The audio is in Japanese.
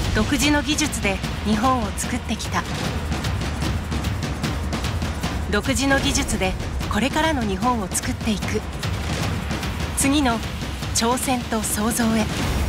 独自の技術で日本を作ってきた。独自の技術でこれからの日本を作っていく。次の挑戦と創造へ。